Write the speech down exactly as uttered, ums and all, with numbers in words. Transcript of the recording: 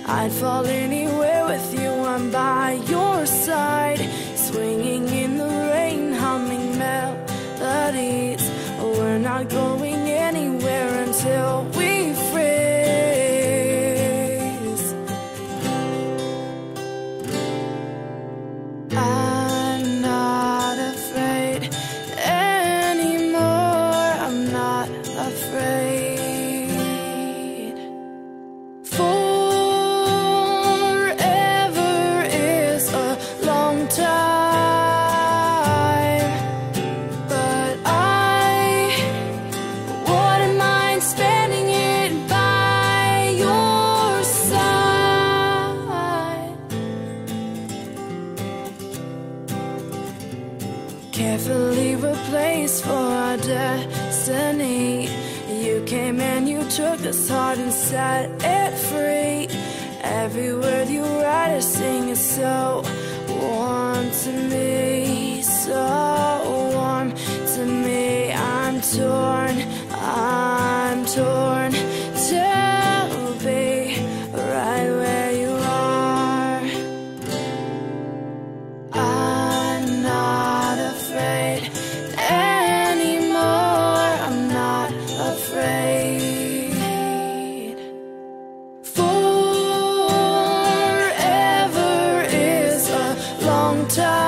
I'd fall anywhere with you, I'm by your side, swinging in the rain, humming melodies. We're not going anywhere until we freeze. I'm not afraid anymore, I'm not afraid. Forever is a long time, but I wouldn't mind spending it by your side. Carefully replaced for our destiny. You came and you took this heart and set it free. Every word you write or sing is so warm to me, so warm to me. I'm torn, I'm torn to be right where you are. I'm not afraid anymore, I'm not afraid. Forever is a long time.